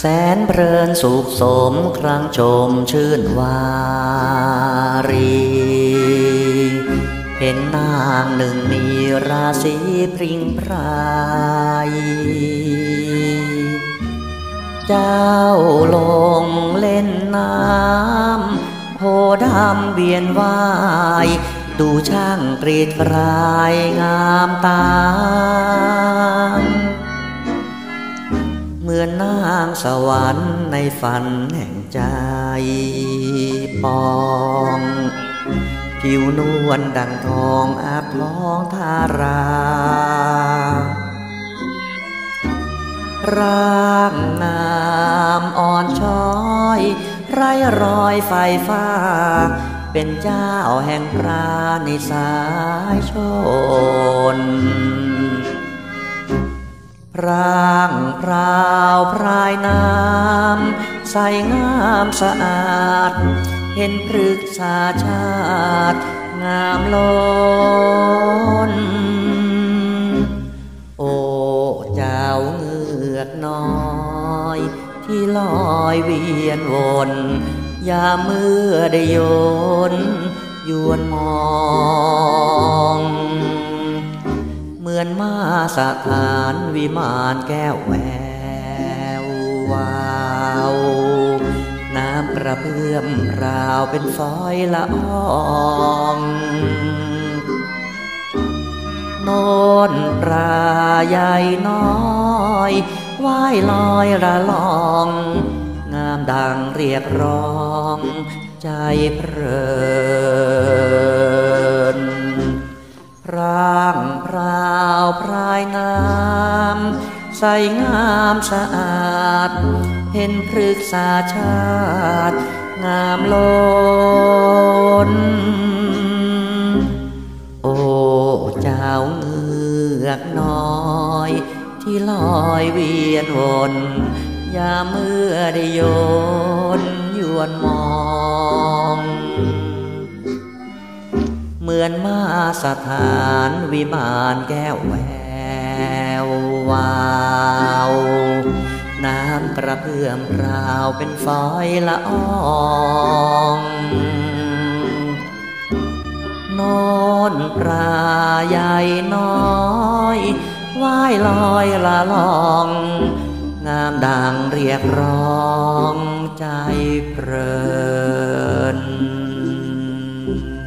แสนเพลินสุขสมครั้งชมชื่นวารีเห็นนางหนึ่งมีราศีพริ้งพรายเจ้าลงเล่นน้ำโพดำเวียนว่ายดูช่างกรีดกรายงามตาเหมือนนางสวรรค์ในฝันแห่งใจปองผิวนวลดังทองอาบท้องทาราร่างงามอ่อนช้อยไร้รอยไฟฟ้าเป็นเจ้าแห่งพระในสายชนพร่างพราวพรายน้ำใสงามสะอาดเห็นพฤกษาชาติงามล้นโอ้เจ้าเงือกน้อยที่ลอยเวียนวนยามเมื่อได้โยนยวนมองเหมือนมาสถานวิมานแก้วแวววาวน้ำกระเพื่อมราวเป็นฝอยละอองโน่นปลาใหญ่น้อยว่ายลอยระลองงามดังเรียกร้องใจเพลินพร่างพราวพรายน้ำใสงามสะอาดเห็นพฤกษาชาติงามล้นโอ้เจ้าเงือกน้อยที่ลอยเวียนวนยามเมื่อได้โยนยวนมองเหมือนมาสถานวิมานแก้วแวววาวน้ำกระเพื่อมราวเป็นฝอยละอองโน่นปลาใหญ่น้อยว่ายลอยละลองงามดังเรียกร้องใจเพลิน